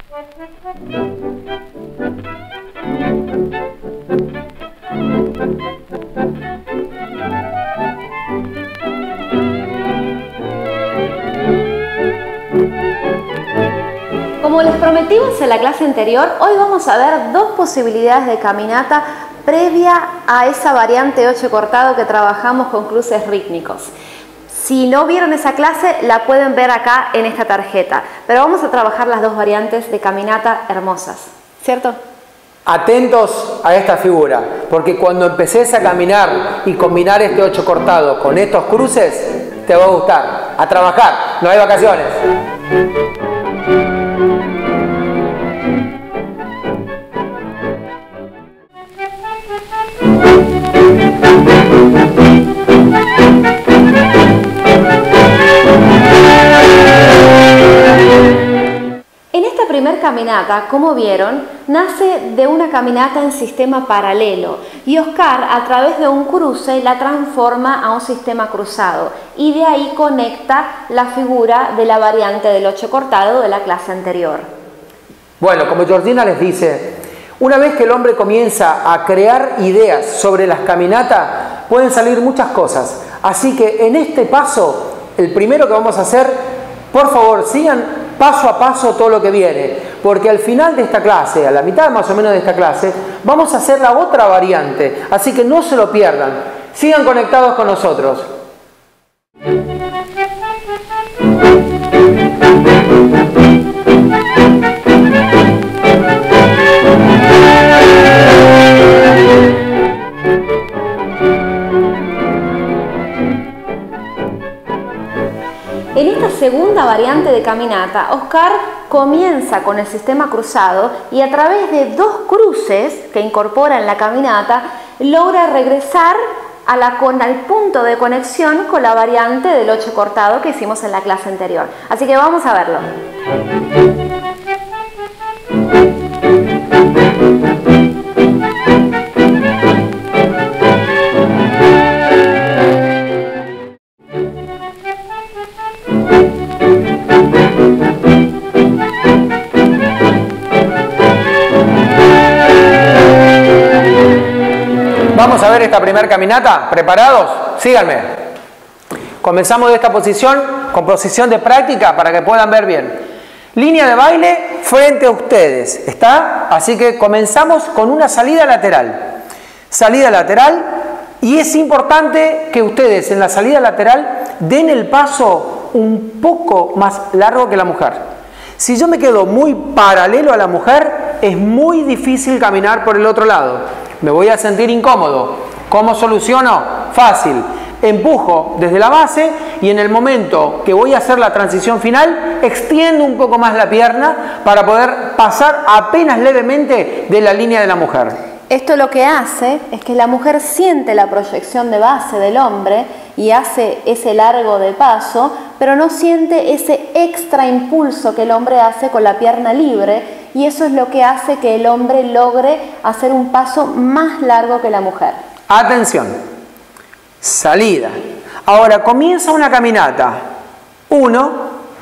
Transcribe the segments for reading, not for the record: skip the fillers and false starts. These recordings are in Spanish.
Como les prometimos en la clase anterior, hoy vamos a ver dos posibilidades de caminata previa a esa variante 8 cortado que trabajamos con cruces rítmicos. Si no vieron esa clase, la pueden ver acá en esta tarjeta, pero vamos a trabajar las dos variantes de caminata hermosas, ¿cierto? Atentos a esta figura, porque cuando empeces a caminar y combinar este 8 cortado con estos cruces, te va a gustar. A trabajar, no hay vacaciones. En esta primer caminata, como vieron, nace de una caminata en sistema paralelo y Oscar, a través de un cruce, la transforma a un sistema cruzado y de ahí conecta la figura de la variante del 8 cortado de la clase anterior. Bueno, como Georgina les dice, una vez que el hombre comienza a crear ideas sobre las caminatas, pueden salir muchas cosas. Así que en este paso, el primero que vamos a hacer, por favor, sigan paso a paso todo lo que viene, porque al final de esta clase, a la mitad más o menos de esta clase, vamos a hacer la otra variante, así que no se lo pierdan. Sigan conectados con nosotros. En esta segunda variante de caminata, Oscar comienza con el sistema cruzado y a través de dos cruces que incorpora en la caminata, logra regresar al punto de conexión con la variante del 8 cortado que hicimos en la clase anterior. Así que vamos a verlo. Vamos a ver esta primera caminata. ¿Preparados? Síganme. Comenzamos de esta posición con posición de práctica para que puedan ver bien. Línea de baile frente a ustedes. ¿Está? Así que comenzamos con una salida lateral. Salida lateral. Y es importante que ustedes en la salida lateral den el paso un poco más largo que la mujer. Si yo me quedo muy paralelo a la mujer, es muy difícil caminar por el otro lado. Me voy a sentir incómodo. ¿Cómo soluciono? Fácil. Empujo desde la base y en el momento que voy a hacer la transición final, extiendo un poco más la pierna para poder pasar apenas levemente de la línea de la mujer. Esto lo que hace es que la mujer siente la proyección de base del hombre y hace ese largo de paso, pero no siente ese extra impulso que el hombre hace con la pierna libre, y eso es lo que hace que el hombre logre hacer un paso más largo que la mujer. Atención. Salida. Ahora comienza una caminata. 1,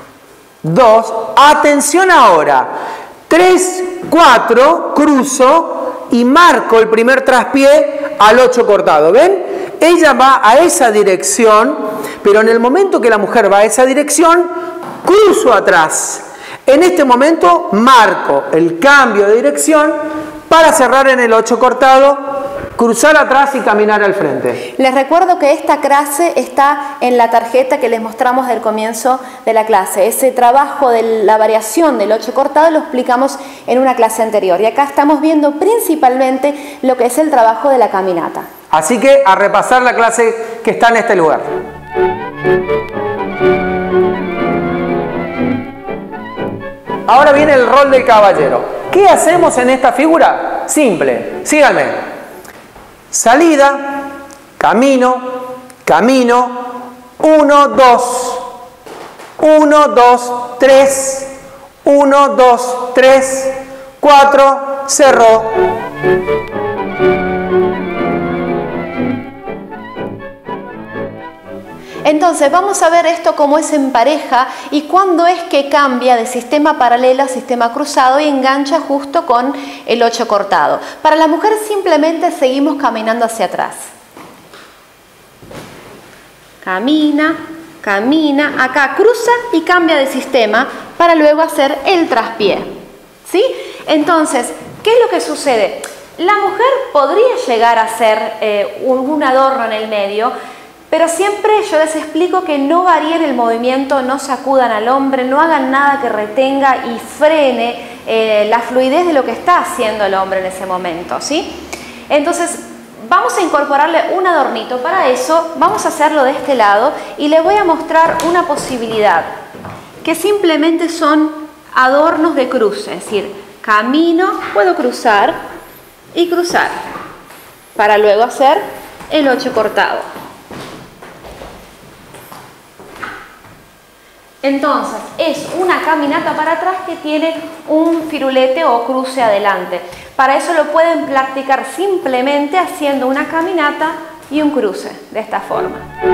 2, atención ahora. 3, 4, cruzo y marco el primer traspié al 8 cortado. ¿Ven? Ella va a esa dirección, pero en el momento que la mujer va a esa dirección, cruzo atrás. En este momento marco el cambio de dirección para cerrar en el 8 cortado, cruzar atrás y caminar al frente. Les recuerdo que esta clase está en la tarjeta que les mostramos del comienzo de la clase. Ese trabajo de la variación del 8 cortado lo explicamos en una clase anterior. Y acá estamos viendo principalmente lo que es el trabajo de la caminata. Así que a repasar la clase que está en este lugar. Ahora viene el rol del caballero. ¿Qué hacemos en esta figura? Simple. Síganme. Salida, camino, camino, 1, 2, 1, 2, 3, 1, 2, 3, 4, cerró. En Entonces vamos a ver esto cómo es en pareja y cuándo es que cambia de sistema paralelo a sistema cruzado y engancha justo con el 8 cortado. Para la mujer simplemente seguimos caminando hacia atrás. Camina, camina, acá cruza y cambia de sistema para luego hacer el traspié. ¿Sí? Entonces, ¿qué es lo que sucede? La mujer podría llegar a hacer un adorno en el medio, pero siempre yo les explico que no varíen el movimiento, no sacudan al hombre, no hagan nada que retenga y frene la fluidez de lo que está haciendo el hombre en ese momento, ¿sí? Entonces, vamos a incorporarle un adornito. Para eso, vamos a hacerlo de este lado y les voy a mostrar una posibilidad, que simplemente son adornos de cruce, es decir, camino, puedo cruzar y cruzar, para luego hacer el 8 cortado. Entonces, es una caminata para atrás que tiene un firulete o cruce adelante. Para eso lo pueden practicar simplemente haciendo una caminata y un cruce, de esta forma.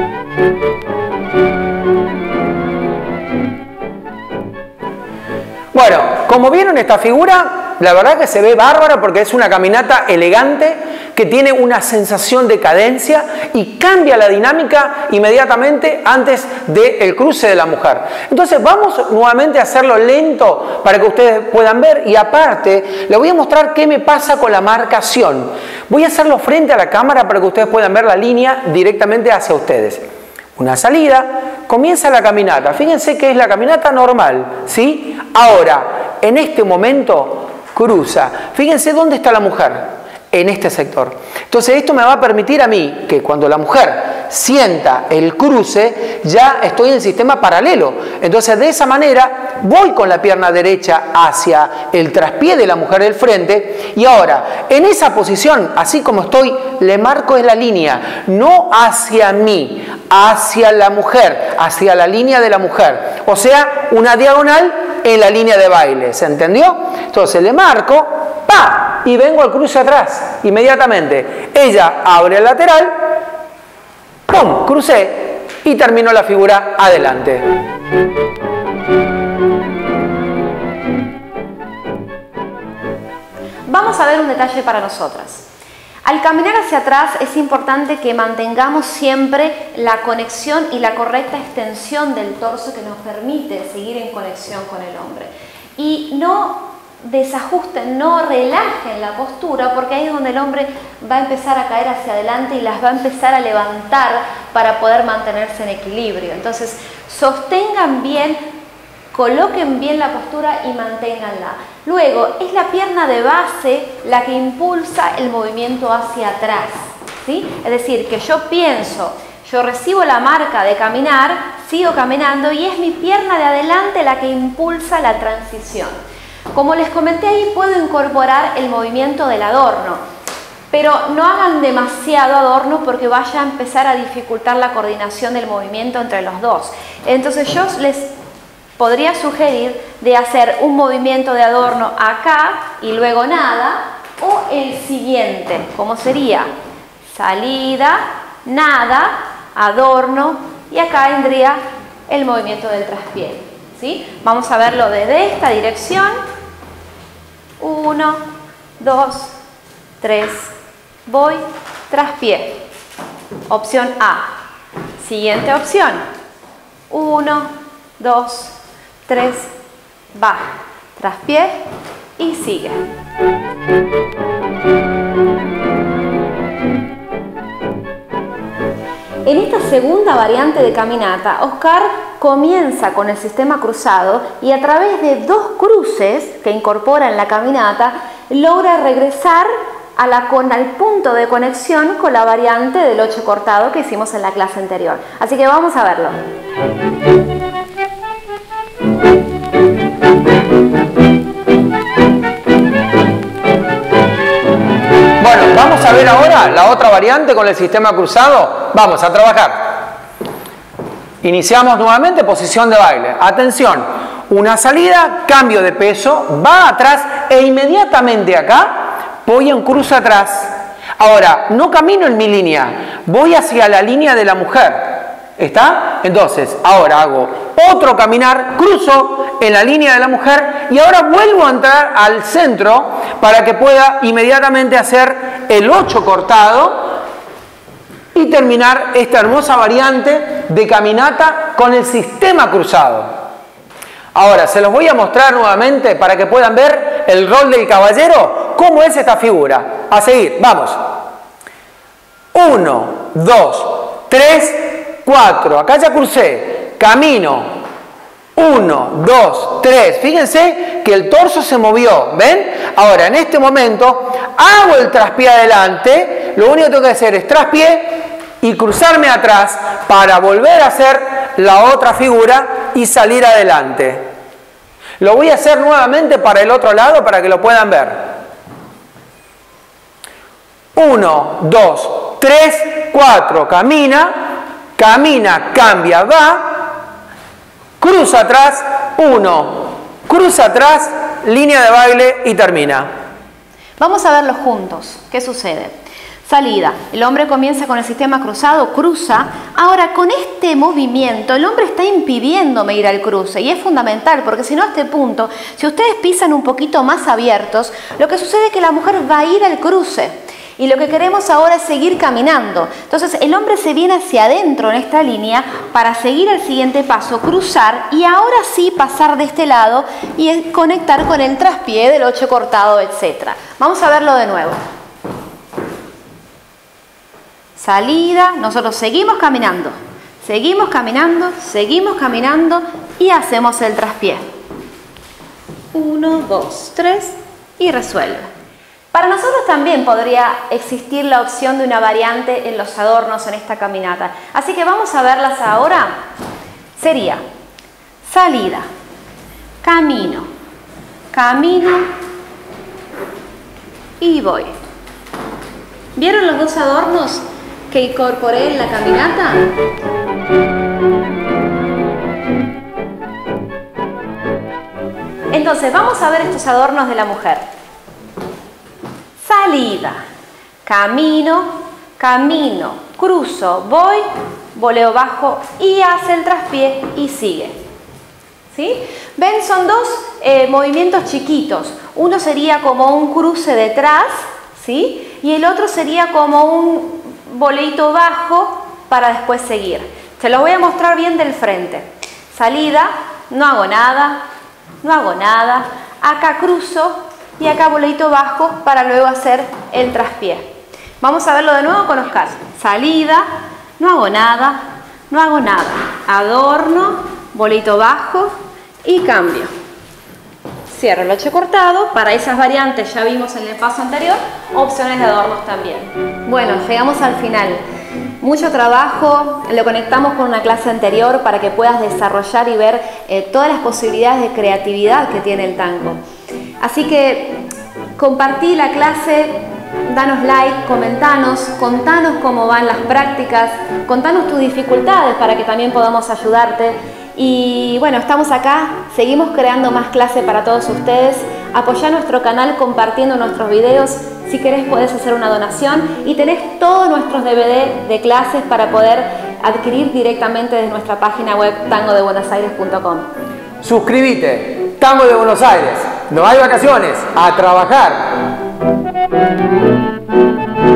Bueno, como vieron esta figura, la verdad que se ve bárbara porque es una caminata elegante que tiene una sensación de cadencia y cambia la dinámica inmediatamente antes del cruce de la mujer. Entonces vamos nuevamente a hacerlo lento para que ustedes puedan ver y aparte les voy a mostrar qué me pasa con la marcación. Voy a hacerlo frente a la cámara para que ustedes puedan ver la línea directamente hacia ustedes. Una salida, comienza la caminata. Fíjense que es la caminata normal, ¿sí? Ahora, en este momento, cruza. Fíjense dónde está la mujer. En este sector. Entonces esto me va a permitir a mí que cuando la mujer sienta el cruce, ya estoy en el sistema paralelo. Entonces de esa manera voy con la pierna derecha hacia el traspié de la mujer del frente y ahora en esa posición, así como estoy, le marco en la línea, no hacia mí, hacia la mujer, hacia la línea de la mujer. O sea, una diagonal en la línea de baile. ¿Se entendió? Entonces le marco, ¡pa! Y vengo al cruce atrás, inmediatamente. Ella abre el lateral, ¡pum! Crucé y termino la figura adelante. Vamos a ver un detalle para nosotras. Al caminar hacia atrás es importante que mantengamos siempre la conexión y la correcta extensión del torso que nos permite seguir en conexión con el hombre. Y no desajusten, no relajen la postura porque ahí es donde el hombre va a empezar a caer hacia adelante y las va a empezar a levantar para poder mantenerse en equilibrio. Entonces, sostengan bien, coloquen bien la postura y manténganla. Luego, es la pierna de base la que impulsa el movimiento hacia atrás, ¿sí? Es decir, que yo pienso, yo recibo la marca de caminar, sigo caminando y es mi pierna de adelante la que impulsa la transición. Como les comenté ahí, puedo incorporar el movimiento del adorno, pero no hagan demasiado adorno porque vaya a empezar a dificultar la coordinación del movimiento entre los dos. Entonces yo les podría sugerir de hacer un movimiento de adorno acá y luego nada, o el siguiente, como sería salida, nada, adorno y acá vendría el movimiento del traspié, ¿sí? Vamos a verlo desde esta dirección. 1, 2, 3, voy, traspié. Opción A. Siguiente opción. 1, 2, 3, va, traspié y sigue. En esta segunda variante de caminata, Oscar comienza con el sistema cruzado y a través de dos cruces que incorpora en la caminata, logra regresar al punto de conexión con la variante del 8 cortado que hicimos en la clase anterior. Así que vamos a verlo. Bueno, vamos a ver ahora la otra variante con el sistema cruzado. Vamos a trabajar. Iniciamos nuevamente posición de baile. Atención, una salida, cambio de peso, va atrás e inmediatamente acá voy en cruce atrás. Ahora, no camino en mi línea, voy hacia la línea de la mujer. ¿Está? Entonces, ahora hago otro caminar, cruzo en la línea de la mujer y ahora vuelvo a entrar al centro para que pueda inmediatamente hacer el 8 cortado y terminar esta hermosa variante de caminata con el sistema cruzado. Ahora, se los voy a mostrar nuevamente para que puedan ver el rol del caballero, cómo es esta figura. A seguir, vamos. 1, 2, 3, 4. Acá ya crucé. Camino. 1, 2, 3. Fíjense que el torso se movió. ¿Ven? Ahora, en este momento, hago el traspié adelante. Lo único que tengo que hacer es traspié y cruzarme atrás para volver a hacer la otra figura y salir adelante. Lo voy a hacer nuevamente para el otro lado para que lo puedan ver. 1, 2, 3, 4. Camina, camina, cambia, va, cruza atrás, 1, cruza atrás, línea de baile y termina. Vamos a verlo juntos. ¿Qué sucede? Salida. El hombre comienza con el sistema cruzado, cruza. Ahora, con este movimiento, el hombre está impidiéndome ir al cruce. Y es fundamental, porque si no, a este punto, si ustedes pisan un poquito más abiertos, lo que sucede es que la mujer va a ir al cruce. Y lo que queremos ahora es seguir caminando. Entonces, el hombre se viene hacia adentro en esta línea para seguir el siguiente paso, cruzar y ahora sí pasar de este lado y conectar con el traspié del 8 cortado, etc. Vamos a verlo de nuevo. Salida, nosotros seguimos caminando y hacemos el traspié. 1, 2, 3 y resuelve. Para nosotros también podría existir la opción de una variante en los adornos en esta caminata. Así que vamos a verlas ahora. Sería salida, camino, camino y voy. ¿Vieron los dos adornos que incorporé en la caminata? Entonces vamos a ver estos adornos de la mujer. Salida, camino, camino, cruzo, voy, voleo bajo y hace el traspié y sigue. ¿Sí? ¿Ven? Son dos movimientos chiquitos. Uno sería como un cruce detrás, ¿sí? Y el otro sería como un voleito bajo para después seguir. Se los voy a mostrar bien del frente. Salida, no hago nada, no hago nada. Acá cruzo y acá voleito bajo para luego hacer el traspié. Vamos a verlo de nuevo con Oscar. Salida, no hago nada, no hago nada. Adorno, voleito bajo y cambio. Cierro el 8 cortado. Para esas variantes ya vimos en el paso anterior opciones de adornos también. Bueno, llegamos al final. Mucho trabajo, lo conectamos con una clase anterior para que puedas desarrollar y ver todas las posibilidades de creatividad que tiene el tango. Así que compartí la clase, danos like, comentanos, contanos cómo van las prácticas, contanos tus dificultades para que también podamos ayudarte. Y bueno, estamos acá, seguimos creando más clases para todos ustedes. Apoyá nuestro canal compartiendo nuestros videos. Si querés podés hacer una donación y tenés todos nuestros DVD de clases para poder adquirir directamente desde nuestra página web tangodebuenosaires.com. Suscríbete, Tango de Buenos Aires. No hay vacaciones, a trabajar.